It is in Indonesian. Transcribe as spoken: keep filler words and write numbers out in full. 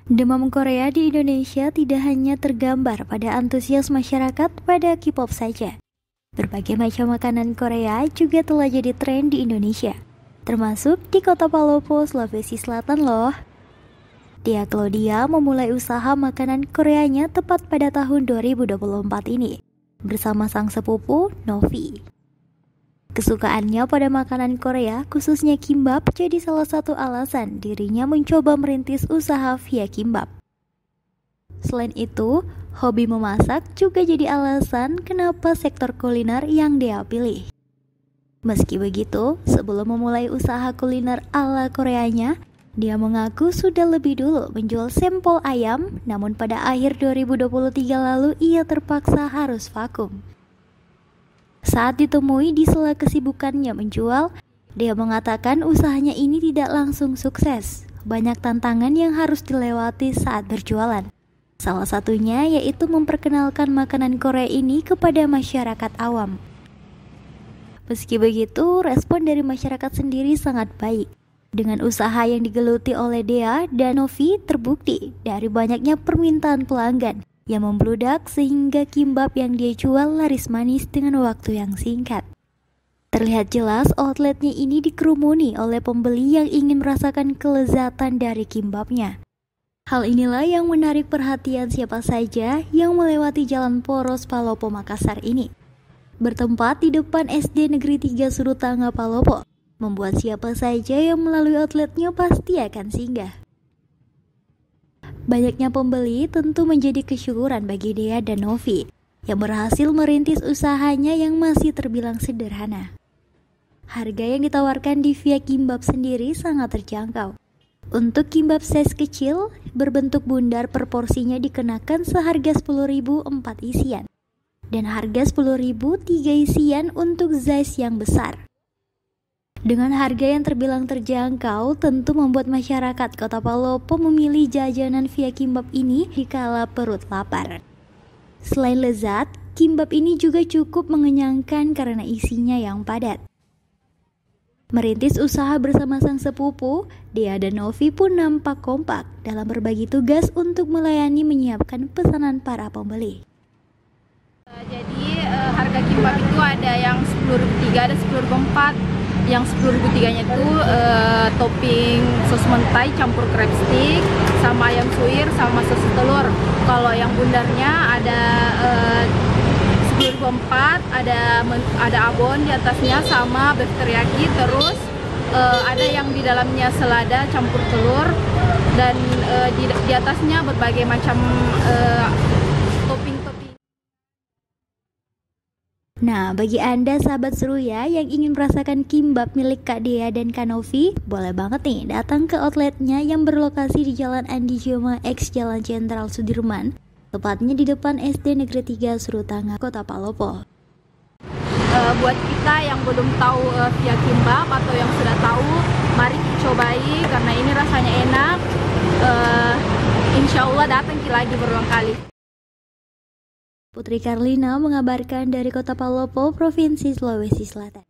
Demam Korea di Indonesia tidak hanya tergambar pada antusias masyarakat pada K-pop saja. Berbagai macam makanan Korea juga telah jadi tren di Indonesia, termasuk di kota Palopo, Sulawesi Selatan loh. Tia Claudia memulai usaha makanan Koreanya tepat pada tahun dua ribu dua puluh empat ini, bersama sang sepupu, Novi. Kesukaannya pada makanan Korea, khususnya kimbap, jadi salah satu alasan dirinya mencoba merintis usaha via kimbap. Selain itu, hobi memasak juga jadi alasan kenapa sektor kuliner yang dia pilih. Meski begitu, sebelum memulai usaha kuliner ala Koreanya, dia mengaku sudah lebih dulu menjual sampel ayam, namun pada akhir dua ribu dua puluh tiga lalu ia terpaksa harus vakum. Saat ditemui di sela kesibukannya menjual, dia mengatakan usahanya ini tidak langsung sukses. Banyak tantangan yang harus dilewati saat berjualan. Salah satunya yaitu memperkenalkan makanan Korea ini kepada masyarakat awam. Meski begitu, respon dari masyarakat sendiri sangat baik. Dengan usaha yang digeluti oleh Dea dan Novi terbukti dari banyaknya permintaan pelanggan yang membludak sehingga kimbap yang dia jual laris manis dengan waktu yang singkat. Terlihat jelas outletnya ini dikerumuni oleh pembeli yang ingin merasakan kelezatan dari kimbapnya. Hal inilah yang menarik perhatian siapa saja yang melewati jalan poros Palopo Makassar ini. Bertempat di depan S D Negeri tiga Surutanga Palopo, membuat siapa saja yang melalui outletnya pasti akan singgah. Banyaknya pembeli tentu menjadi kesyukuran bagi Dea dan Novi yang berhasil merintis usahanya yang masih terbilang sederhana. Harga yang ditawarkan di via kimbap sendiri sangat terjangkau. Untuk kimbap size kecil berbentuk bundar per porsinya dikenakan seharga sepuluh ribu empat isian dan harga sepuluh ribu tiga isian untuk size yang besar. Dengan harga yang terbilang terjangkau, tentu membuat masyarakat Kota Palopo memilih jajanan via kimbap ini dikala perut lapar. Selain lezat, kimbap ini juga cukup mengenyangkan karena isinya yang padat. Merintis usaha bersama sang sepupu, Dea dan Novi pun nampak kompak dalam berbagi tugas untuk melayani menyiapkan pesanan para pembeli. Jadi uh, harga kimbap itu ada yang sepuluh ribu tiga, ada sepuluh ribu empat. Yang sepuluh ribu tiga nya itu uh, topping sos mentai campur crab stick sama ayam suwir sama sos telur. Kalau yang bundarnya ada uh, sepuluh ribu empat, ada ada abon di atasnya sama beef teriyaki, terus uh, ada yang di dalamnya selada campur telur dan uh, di, di atasnya berbagai macam uh, topping-topping. Nah, bagi Anda sahabat Seruya yang ingin merasakan kimbap milik Kak Dea dan Kak Novi, boleh banget nih datang ke outletnya yang berlokasi di Jalan Andi Joma X Jalan Jenderal Sudirman, tepatnya di depan S D Negeri tiga Surutanga, Kota Palopo. Uh, buat kita yang belum tahu uh, via kimbap atau yang sudah tahu, mari cobai karena ini rasanya enak. Uh, insya Allah datang lagi berulang kali. Putri Karlina mengabarkan dari Kota Palopo, Provinsi Sulawesi Selatan.